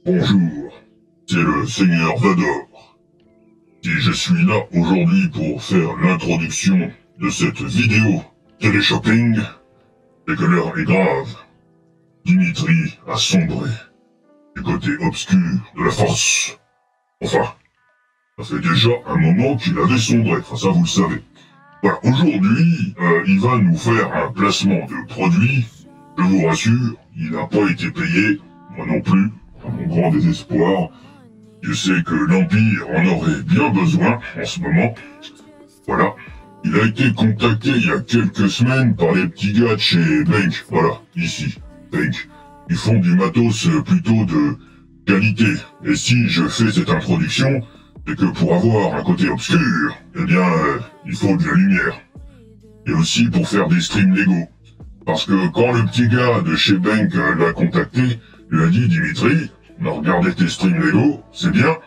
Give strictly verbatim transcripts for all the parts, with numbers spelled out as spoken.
Bonjour, c'est le Seigneur Vador. Et je suis là aujourd'hui pour faire l'introduction de cette vidéo télé-shopping, et que l'heure est grave. Dimitri a sombré du côté obscur de la force. Enfin, ça fait déjà un moment qu'il avait sombré, enfin ça vous le savez. Voilà, aujourd'hui, euh, il va nous faire un placement de produit. Je vous rassure, il n'a pas été payé, moi non plus, à mon grand désespoir. Je sais que l'Empire en aurait bien besoin en ce moment. Voilà. Il a été contacté il y a quelques semaines par les petits gars de chez Bank. Voilà, ici, Bank. Ils font du matos plutôt de qualité. Et si je fais cette introduction, c'est que pour avoir un côté obscur, eh bien, euh, il faut de la lumière. Et aussi pour faire des streams légaux. Parce que quand le petit gars de chez Bank euh, l'a contacté, il lui a dit « Dimitri, on a regardé tes streams légaux, c'est bien,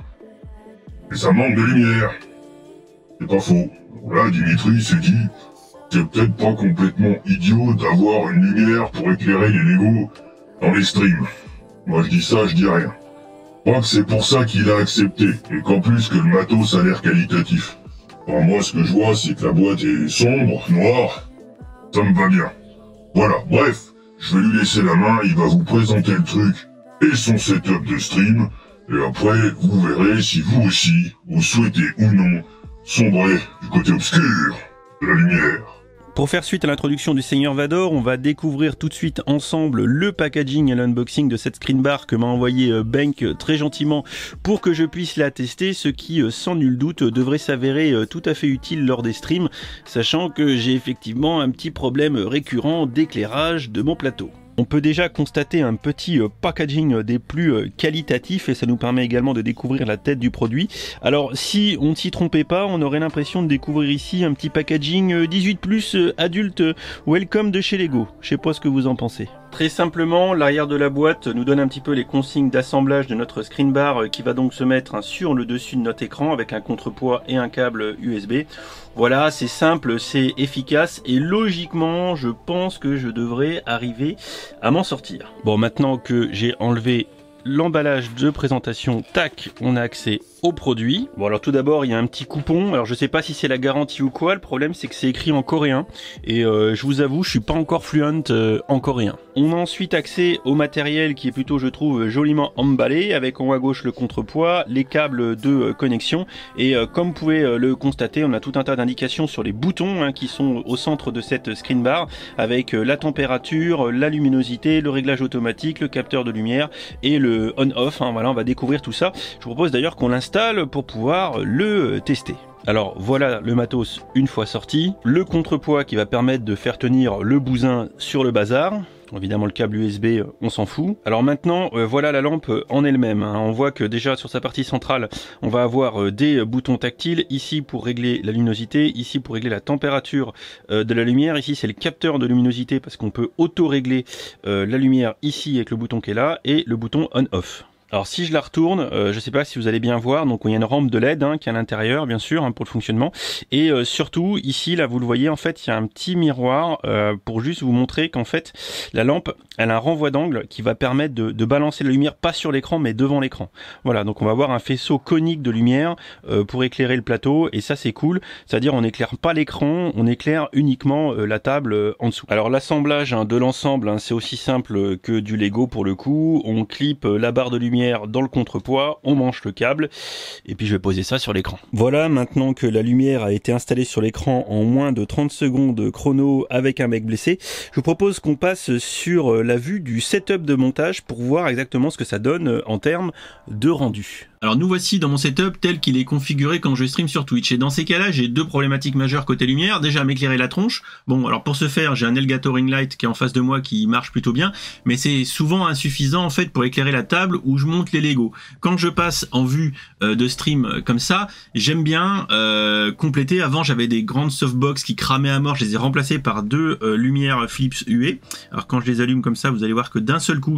mais ça manque de lumière. » C'est pas faux. Là, Dimitri s'est dit « C'est peut-être pas complètement idiot d'avoir une lumière pour éclairer les légos dans les streams. » Moi je dis ça, je dis rien. Je crois que c'est pour ça qu'il a accepté, et qu'en plus que le matos a l'air qualitatif. Bon, moi ce que je vois c'est que la boîte est sombre, noire, ça me va bien. Voilà, bref, je vais lui laisser la main, il va vous présenter le truc et son setup de stream, et après vous verrez si vous aussi, vous souhaitez ou non sombrer du côté obscur de la lumière. Pour faire suite à l'introduction du Seigneur Vador, on va découvrir tout de suite ensemble le packaging et l'unboxing de cette screen bar que m'a envoyé Bank très gentiment pour que je puisse la tester, ce qui sans nul doute devrait s'avérer tout à fait utile lors des streams, sachant que j'ai effectivement un petit problème récurrent d'éclairage de mon plateau. On peut déjà constater un petit packaging des plus qualitatifs et ça nous permet également de découvrir la tête du produit. Alors si on ne s'y trompait pas, on aurait l'impression de découvrir ici un petit packaging dix-huit plus adulte welcome de chez Lego. Je sais pas ce que vous en pensez. Très simplement, l'arrière de la boîte nous donne un petit peu les consignes d'assemblage de notre screen bar qui va donc se mettre sur le dessus de notre écran avec un contrepoids et un câble U S B. Voilà, c'est simple, c'est efficace et logiquement, je pense que je devrais arriver à m'en sortir. Bon, maintenant que j'ai enlevé l'emballage de présentation, tac, on a accès au produit. Bon, alors tout d'abord il y a un petit coupon, alors je sais pas si c'est la garantie ou quoi, le problème c'est que c'est écrit en coréen et euh, je vous avoue je suis pas encore fluent euh, en coréen. On a ensuite accès au matériel qui est plutôt, je trouve, joliment emballé avec en haut à gauche le contrepoids, les câbles de euh, connexion et euh, comme vous pouvez euh, le constater, on a tout un tas d'indications sur les boutons hein, qui sont au centre de cette screen bar avec euh, la température, la luminosité, le réglage automatique, le capteur de lumière et le on-off, hein, voilà, on va découvrir tout ça. Je vous propose d'ailleurs qu'on l'installe pour pouvoir le tester. Alors voilà le matos une fois sorti, le contrepoids qui va permettre de faire tenir le bousin sur le bazar. Évidemment le câble U S B on s'en fout. Alors maintenant euh, voilà la lampe en elle-même hein. On voit que déjà sur sa partie centrale on va avoir euh, des boutons tactiles, ici pour régler la luminosité, ici pour régler la température euh, de la lumière, ici c'est le capteur de luminosité parce qu'on peut auto-régler euh, la lumière ici avec le bouton qui est là et le bouton on-off. Alors si je la retourne, euh, je sais pas si vous allez bien voir, donc il y a une rampe de L E D hein, qui est à l'intérieur bien sûr hein, pour le fonctionnement et euh, surtout ici là vous le voyez en fait il y a un petit miroir euh, pour juste vous montrer qu'en fait la lampe elle a un renvoi d'angle qui va permettre de, de balancer la lumière pas sur l'écran mais devant l'écran. Voilà, donc on va avoir un faisceau conique de lumière euh, pour éclairer le plateau et ça c'est cool, c'est-à-dire on n'éclaire pas l'écran, on éclaire uniquement euh, la table euh, en dessous. Alors l'assemblage hein, de l'ensemble hein, c'est aussi simple que du Lego pour le coup, on clip euh, la barre de lumière dans le contrepoids, on branche le câble et puis je vais poser ça sur l'écran. Voilà, maintenant que la lumière a été installée sur l'écran en moins de trente secondes chrono avec un mec blessé, je vous propose qu'on passe sur la vue du setup de montage pour voir exactement ce que ça donne en termes de rendu. Alors nous voici dans mon setup tel qu'il est configuré quand je stream sur Twitch et dans ces cas-là j'ai deux problématiques majeures côté lumière. Déjà m'éclairer la tronche, bon alors pour ce faire j'ai un Elgato ring light qui est en face de moi qui marche plutôt bien mais c'est souvent insuffisant en fait pour éclairer la table où je monte les Lego. Quand je passe en vue euh, de stream comme ça, j'aime bien euh, compléter. Avant j'avais des grandes softbox qui cramaient à mort, je les ai remplacées par deux euh, lumières Philips Hue. Alors quand je les allume comme ça vous allez voir que d'un seul coup c'est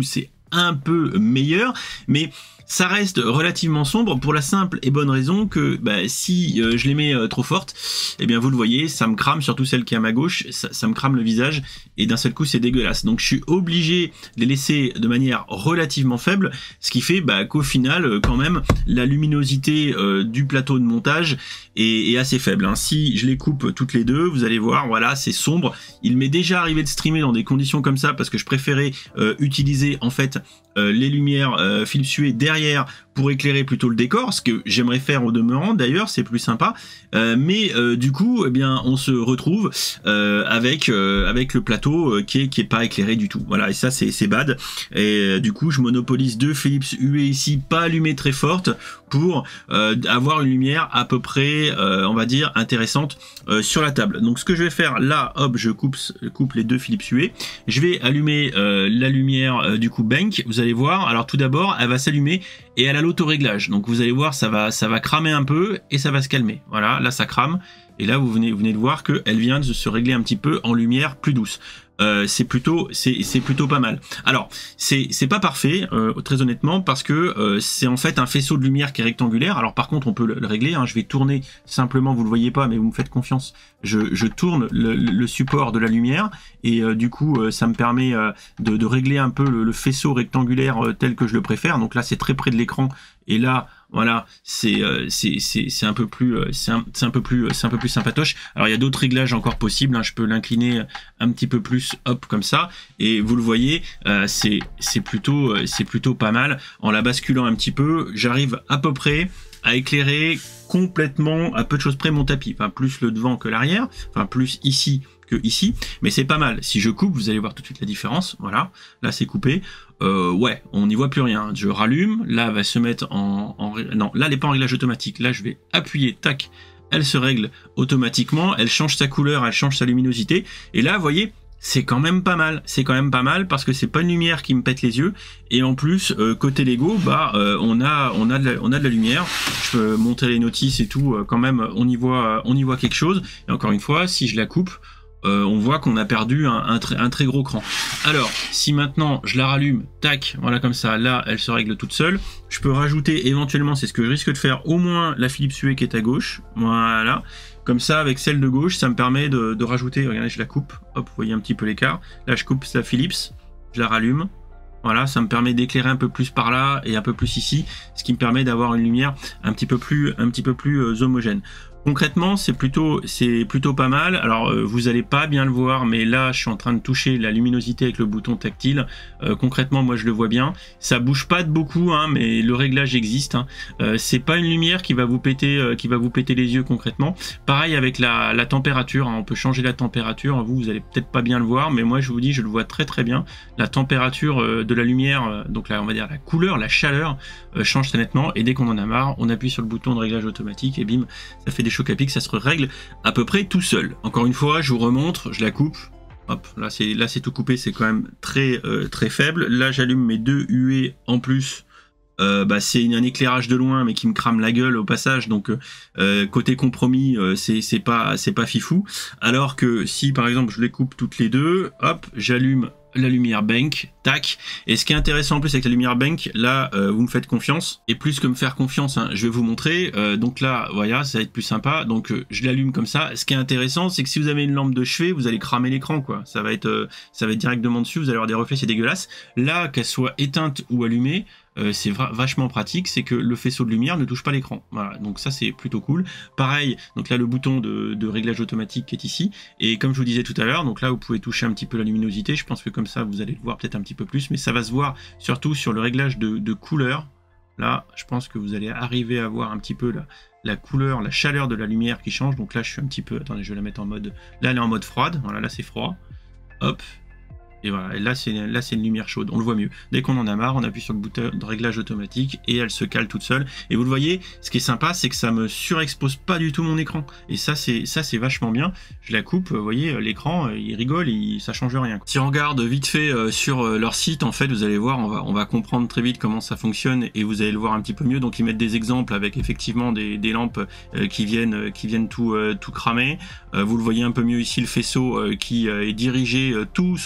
un peu meilleure, mais ça reste relativement sombre pour la simple et bonne raison que bah, si euh, je les mets euh, trop fortes, eh bien vous le voyez, ça me crame, surtout celle qui est à ma gauche, ça, ça me crame le visage et d'un seul coup c'est dégueulasse. Donc je suis obligé de les laisser de manière relativement faible, ce qui fait bah, qu'au final euh, quand même la luminosité euh, du plateau de montage est, est assez faible. Hein. Si je les coupe toutes les deux, vous allez voir, voilà, c'est sombre. Il m'est déjà arrivé de streamer dans des conditions comme ça parce que je préférais euh, utiliser en fait euh, les lumières euh, Philips Hue derrière pour éclairer plutôt le décor, ce que j'aimerais faire au demeurant d'ailleurs, c'est plus sympa, euh, mais euh, du coup eh bien on se retrouve euh, avec euh, avec le plateau euh, qui est qui est pas éclairé du tout, voilà, et ça c'est c'est bad, et euh, du coup je monopolise deux Philips Hue ici pas allumées très fortes pour euh, avoir une lumière à peu près euh, on va dire intéressante euh, sur la table. Donc ce que je vais faire là, hop, je coupe coupe les deux Philips Hue, je vais allumer euh, la lumière euh, du coup Bank, vous allez voir, alors tout d'abord elle va s'allumer et elle a l'autoréglage, donc vous allez voir ça va ça va cramer un peu et ça va se calmer, voilà, là ça crame et là vous venez vous venez de voir que elle vient de se régler un petit peu en lumière plus douce. Euh, c'est plutôt c'est c'est plutôt pas mal. Alors c'est c'est pas parfait euh, très honnêtement parce que euh, c'est en fait un faisceau de lumière qui est rectangulaire. Alors par contre on peut le, le régler, hein. Je vais tourner simplement, vous le voyez pas mais vous me faites confiance, je, je tourne le, le support de la lumière et euh, du coup euh, ça me permet euh, de, de régler un peu le, le faisceau rectangulaire euh, tel que je le préfère. Donc là c'est très près de l'écran et là voilà, c'est euh, c'est c'est c'est un peu plus euh, c'est un, c'est un peu plus c'est un peu plus sympatoche. Alors il y a d'autres réglages encore possibles, hein. Je peux l'incliner un petit peu plus, hop, comme ça, et vous le voyez, euh, c'est c'est plutôt euh, c'est plutôt pas mal. En la basculant un petit peu, j'arrive à peu près à éclairer complètement, à peu de choses près, mon tapis, enfin plus le devant que l'arrière, enfin plus ici que ici, mais c'est pas mal. Si je coupe, vous allez voir tout de suite la différence. Voilà, là c'est coupé. Euh, ouais, on n'y voit plus rien. Je rallume, là elle va se mettre en, en... non, là elle n'est pas en réglage automatique. Là je vais appuyer, tac, elle se règle automatiquement, elle change sa couleur, elle change sa luminosité. Et là, vous voyez, c'est quand même pas mal. C'est quand même pas mal parce que c'est pas une lumière qui me pète les yeux. Et en plus, euh, côté Lego, bah, euh, on a, on a de la, on a de la lumière. Je peux monter les notices et tout. Euh, quand même, on y voit, on y voit quelque chose. Et encore une fois, si je la coupe, Euh, on voit qu'on a perdu un, un, très, un très gros cran. Alors, si maintenant je la rallume, tac, voilà comme ça, là elle se règle toute seule. Je peux rajouter éventuellement, c'est ce que je risque de faire, au moins la Philips Hue qui est à gauche. Voilà. Comme ça, avec celle de gauche, ça me permet de, de rajouter, regardez, je la coupe, hop, vous voyez un petit peu l'écart. Là, je coupe la Philips, je la rallume. Voilà, ça me permet d'éclairer un peu plus par là et un peu plus ici, ce qui me permet d'avoir une lumière un petit peu plus, un petit peu plus euh, homogène. Concrètement, c'est plutôt, c'est plutôt pas mal. Alors, euh, vous allez pas bien le voir, mais là, je suis en train de toucher la luminosité avec le bouton tactile. Euh, concrètement, moi, je le vois bien. Ça bouge pas de beaucoup, hein, mais le réglage existe. Hein. Euh, c'est pas une lumière qui va vous péter, euh, qui va vous péter les yeux concrètement. Pareil avec la, la température. Hein, on peut changer la température. Vous, vous allez peut-être pas bien le voir, mais moi, je vous dis, je le vois très très bien. La température euh, de la lumière, euh, donc là, on va dire la couleur, la chaleur, euh, change très nettement. Et dès qu'on en a marre, on appuie sur le bouton de réglage automatique et bim, ça fait des chocs à pic, ça se règle à peu près tout seul. Encore une fois, je vous remontre, je la coupe. Hop, là c'est là c'est tout coupé, c'est quand même très euh, très faible. Là j'allume mes deux huées en plus. Euh, bah, c'est un éclairage de loin mais qui me crame la gueule au passage, donc euh, côté compromis euh, c'est c'est pas c'est pas fifou. Alors que si par exemple je les coupe toutes les deux, hop, j'allume la lumière Bank, tac. Et ce qui est intéressant en plus avec la lumière Bank, là euh, vous me faites confiance, et plus que me faire confiance, hein, je vais vous montrer. Euh, donc là, voilà, ça va être plus sympa. Donc euh, je l'allume comme ça. Ce qui est intéressant, c'est que si vous avez une lampe de chevet, vous allez cramer l'écran, quoi. Ça va être, euh, ça va être directement dessus. Vous allez avoir des reflets, c'est dégueulasse. Là, qu'elle soit éteinte ou allumée, Euh, c'est vachement pratique, c'est que le faisceau de lumière ne touche pas l'écran. Voilà, donc ça c'est plutôt cool. Pareil, donc là le bouton de, de réglage automatique qui est ici, et comme je vous disais tout à l'heure, donc là vous pouvez toucher un petit peu la luminosité. Je pense que comme ça vous allez le voir peut-être un petit peu plus, mais ça va se voir surtout sur le réglage de, de couleur. Là, je pense que vous allez arriver à voir un petit peu la, la couleur, la chaleur de la lumière qui change. Donc là je suis un petit peu, attendez, je vais la mettre en mode, là elle est en mode froide. Voilà, là c'est froid. Hop. Et voilà, et là c'est là c'est une lumière chaude, on le voit mieux. Dès qu'on en a marre, on appuie sur le bouton de réglage automatique et elle se cale toute seule. Et vous le voyez, ce qui est sympa, c'est que ça me surexpose pas du tout mon écran. Et ça c'est ça c'est vachement bien. Je la coupe, vous voyez, l'écran il rigole, et ça change rien. Si on regarde vite fait euh, sur euh, leur site, en fait, vous allez voir, on va on va comprendre très vite comment ça fonctionne et vous allez le voir un petit peu mieux. Donc ils mettent des exemples avec effectivement des, des lampes euh, qui viennent euh, qui viennent tout euh, tout cramer. Euh, vous le voyez un peu mieux ici, le faisceau euh, qui euh, est dirigé euh, tout sauf contrôle.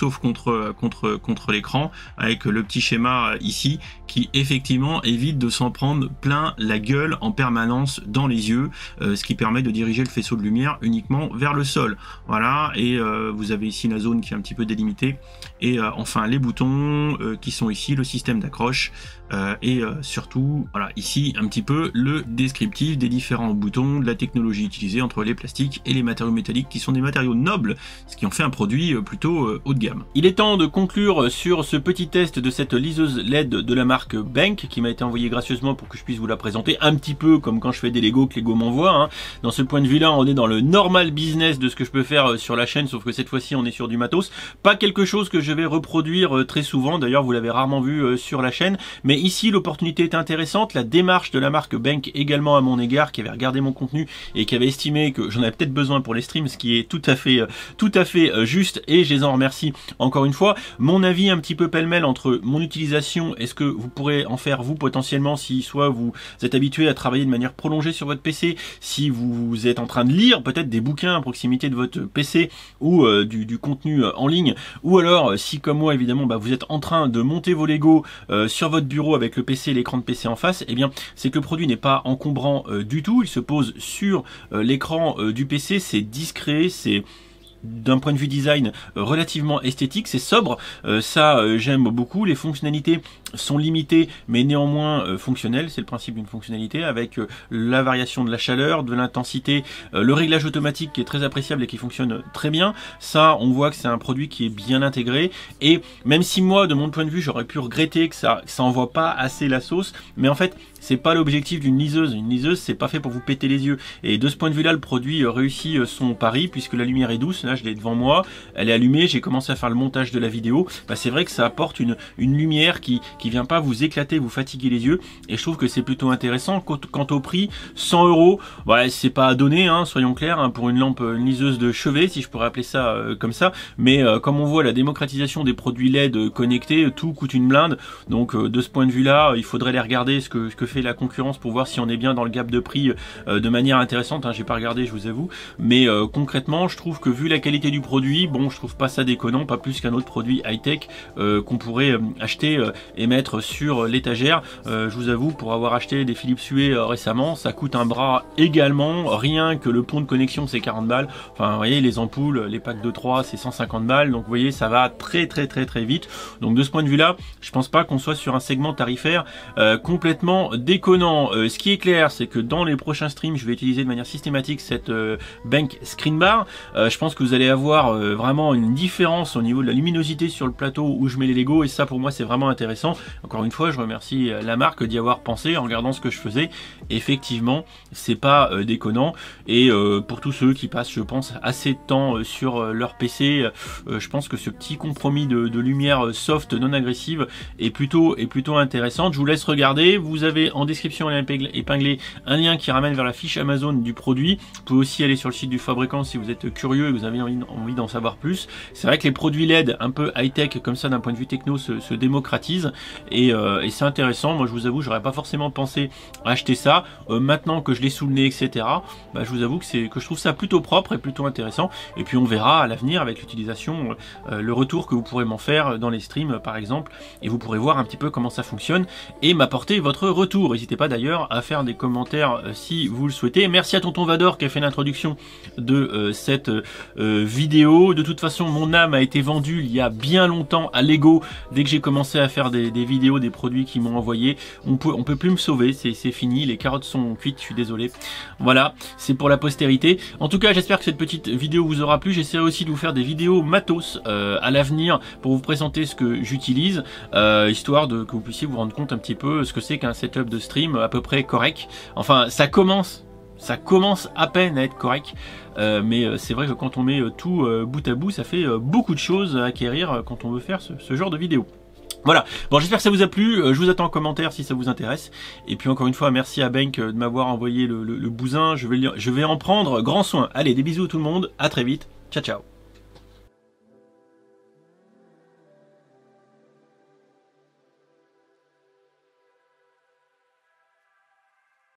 contre contre contre l'écran avec le petit schéma ici qui effectivement évite de s'en prendre plein la gueule en permanence dans les yeux, euh, ce qui permet de diriger le faisceau de lumière uniquement vers le sol. Voilà, et euh, vous avez ici la zone qui est un petit peu délimitée et euh, enfin les boutons euh, qui sont ici, le système d'accroche euh, et euh, surtout voilà ici un petit peu le descriptif des différents boutons, de la technologie utilisée entre les plastiques et les matériaux métalliques qui sont des matériaux nobles, ce qui en fait un produit euh, plutôt euh, haut de gamme. Il est temps de conclure sur ce petit test de cette liseuse L E D de la marque Benq qui m'a été envoyée gracieusement pour que je puisse vous la présenter un petit peu comme quand je fais des Lego que Lego m'envoie. Hein. Dans ce point de vue là on est dans le normal business de ce que je peux faire sur la chaîne, sauf que cette fois-ci on est sur du matos, pas quelque chose que je vais reproduire très souvent, d'ailleurs vous l'avez rarement vu sur la chaîne, mais ici l'opportunité est intéressante, la démarche de la marque Benq également à mon égard, qui avait regardé mon contenu et qui avait estimé que j'en avais peut-être besoin pour les streams, ce qui est tout à fait tout à fait juste, et je les en remercie encore une fois. Mon avis un petit peu pêle-mêle entre mon utilisation et ce que vous pourrez en faire vous potentiellement si soit vous êtes habitué à travailler de manière prolongée sur votre P C, si vous êtes en train de lire peut-être des bouquins à proximité de votre P C ou euh, du, du contenu euh, en ligne, ou alors si comme moi évidemment bah, vous êtes en train de monter vos Lego euh, sur votre bureau avec le P C et l'écran de P C en face, et eh bien c'est que le produit n'est pas encombrant euh, du tout, il se pose sur euh, l'écran euh, du P C, c'est discret, c'est d'un point de vue design euh, relativement esthétique, c'est sobre, euh, ça euh, j'aime beaucoup. Les fonctionnalités sont limitées mais néanmoins euh, fonctionnelles, c'est le principe d'une fonctionnalité, avec euh, la variation de la chaleur, de l'intensité, euh, le réglage automatique qui est très appréciable et qui fonctionne très bien. Ça on voit que c'est un produit qui est bien intégré, et même si moi de mon point de vue j'aurais pu regretter que ça, que ça envoie pas assez la sauce, mais en fait c'est pas l'objectif d'une liseuse. Une liseuse c'est pas fait pour vous péter les yeux, et de ce point de vue là le produit réussit son pari puisque la lumière est douce. Là je l'ai devant moi, elle est allumée, j'ai commencé à faire le montage de la vidéo, bah, c'est vrai que ça apporte une, une lumière qui, qui vient pas vous éclater, vous fatiguer les yeux, et je trouve que c'est plutôt intéressant. Quant au prix, cent euros, ouais, c'est pas à donner, hein, soyons clairs, hein, pour une lampe, une liseuse de chevet, si je pourrais appeler ça euh, comme ça, mais euh, comme on voit la démocratisation des produits L E D connectés, tout coûte une blinde, donc euh, de ce point de vue là, il faudrait les regarder ce que, ce que fait la concurrence pour voir si on est bien dans le gap de prix euh, de manière intéressante, hein, j'ai pas regardé je vous avoue, mais euh, concrètement je trouve que vu la qualité du produit, bon je trouve pas ça déconnant, pas plus qu'un autre produit high-tech euh, qu'on pourrait euh, acheter euh, et mettre sur l'étagère. Euh, je vous avoue, pour avoir acheté des Philips Hue euh, récemment, ça coûte un bras également, rien que le pont de connexion c'est quarante balles, enfin vous voyez les ampoules, les packs de trois c'est cent cinquante balles, donc vous voyez ça va très très très très vite, donc de ce point de vue là je pense pas qu'on soit sur un segment tarifaire euh, complètement déconnant. Euh, ce qui est clair c'est que dans les prochains streams je vais utiliser de manière systématique cette euh, Benq Screen Bar. Euh, je pense que vous allez avoir euh, vraiment une différence au niveau de la luminosité sur le plateau où je mets les Lego, et ça pour moi c'est vraiment intéressant. Encore une fois je remercie la marque d'y avoir pensé en regardant ce que je faisais. Effectivement c'est pas euh, déconnant, et euh, pour tous ceux qui passent je pense assez de temps euh, sur euh, leur P C, euh, je pense que ce petit compromis de, de lumière soft non agressive est plutôt, est plutôt intéressant. Je vous laisse regarder, vous avez en description épinglé un lien qui ramène vers la fiche Amazon du produit. Vous pouvez aussi aller sur le site du fabricant si vous êtes curieux et vous avez envie, envie d'en savoir plus. C'est vrai que les produits L E D un peu high-tech comme ça d'un point de vue techno se, se démocratisent, et, euh, et c'est intéressant. Moi je vous avoue j'aurais pas forcément pensé à acheter ça, euh, maintenant que je l'ai sous le nez etc, bah, je vous avoue que, c'est, que je trouve ça plutôt propre et plutôt intéressant, et puis on verra à l'avenir avec l'utilisation euh, le retour que vous pourrez m'en faire dans les streams par exemple, et vous pourrez voir un petit peu comment ça fonctionne et m'apporter votre retour. N'hésitez pas d'ailleurs à faire des commentaires euh, si vous le souhaitez. Merci à Tonton Vador qui a fait l'introduction de euh, cette euh, vidéo. De toute façon mon âme a été vendue il y a bien longtemps à Lego, dès que j'ai commencé à faire des, des vidéos des produits qu'ils m'ont envoyé. On peut, on peut plus me sauver, c'est fini, les carottes sont cuites, je suis désolé. Voilà, c'est pour la postérité. En tout cas j'espère que cette petite vidéo vous aura plu. J'essaierai aussi de vous faire des vidéos matos euh, à l'avenir pour vous présenter ce que j'utilise, euh, histoire de que vous puissiez vous rendre compte un petit peu ce que c'est qu'un setup de stream à peu près correct. Enfin ça commence ça commence à peine à être correct, euh, mais c'est vrai que quand on met tout euh, bout à bout, ça fait euh, beaucoup de choses à acquérir euh, quand on veut faire ce, ce genre de vidéo. Voilà, bon j'espère que ça vous a plu, je vous attends en commentaire si ça vous intéresse, et puis encore une fois merci à Benq de m'avoir envoyé le, le, le bousin, je vais, je vais en prendre grand soin. Allez, des bisous tout le monde, à très vite, ciao ciao.